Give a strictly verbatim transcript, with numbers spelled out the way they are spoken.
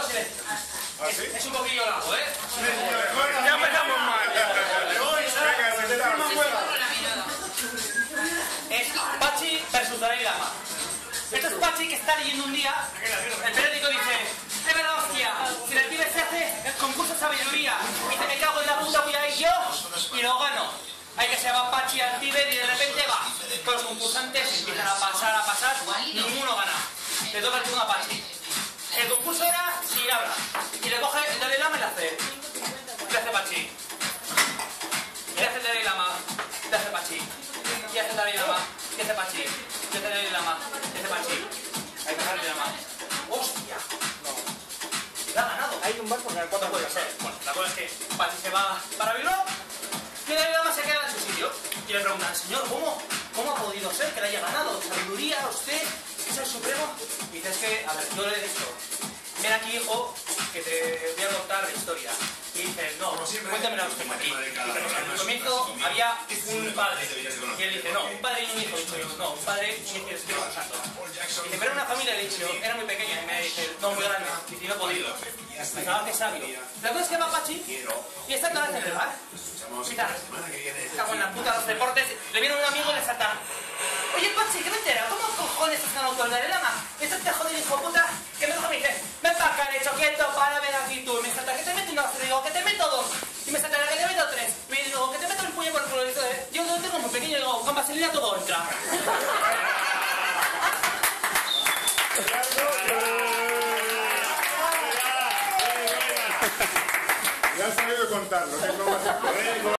silencio. ¿Ah, sí? Es un poquillo largo, ¿eh? Ya empezamos mal. Es Pachi versus Dalai Lama. Esto es Pachi que está leyendo un día. El periódico dice: ¡es verdad, hostia! Si el Tíbet se hace el concurso de sabiduría, dice: me cago en la puta, voy a ir yo y lo gano. Hay que se va Pachi al Tíbet y de repente va. Todos los concursantes empiezan a pasar, a pasar, ninguno gana. Le toca el turno a Pachi. El concurso era si habla. Y le coge el Dalai Lama y le hace. Le hace Pachi. Le hace el Dalai Lama. Le hace Pachi. Y hace el Dalai Lama. Y hace Pachi. Y hace el Dalai Lama. Y hace Pachi. Hay que hacer el Dalai Lama. ¡Hostia! No. ¿Le ha ganado? Hay un barco en el cual ¿Cuánto puede ser? Bueno, la cosa es que Pachi se va para Bilbao y el Dalai Lama se queda en su sitio. Y le preguntan: señor, ¿cómo, ¿cómo ha podido ser que le haya ganado? ¿Sabiduría usted? ¿Es el supremo? Y dice: es que, a ver, yo le he dicho, ven aquí, hijo, que te voy a contar la historia. Y dice: no, cuéntamela usted aquí. Dice: en el comienzo había un padre. Y él dice: no, un padre y un hijo. Dice: no, un padre, un hijo y el Espíritu Santo. Dice: pero era una familia, le he dicho, era muy pequeña. Y me dice: no, muy grande. Dice: no he podido. Dice: ah, qué sabio. La cosa es que va Pachi y está toda vez en el bar. Mira, cago en la puta los deportes. Le viene un amigo y le salta: oye, Pachi, ¿qué me entera? ¿Cómo cojones has ganado con el Dalai Lama? Este te jode el hijo puta que me coge y me dice: ven para acá, le echo quieto, para ver aquí tú. Y me salta: que te meto una, le digo: que te meto dos. Y me salta: que te meto tres. Y me digo: que te meto el puño por el culo. Y dice: yo lo tengo muy pequeño y digo: con vaselina todo entra. Ya has sabido contarlo, que no vas a poder.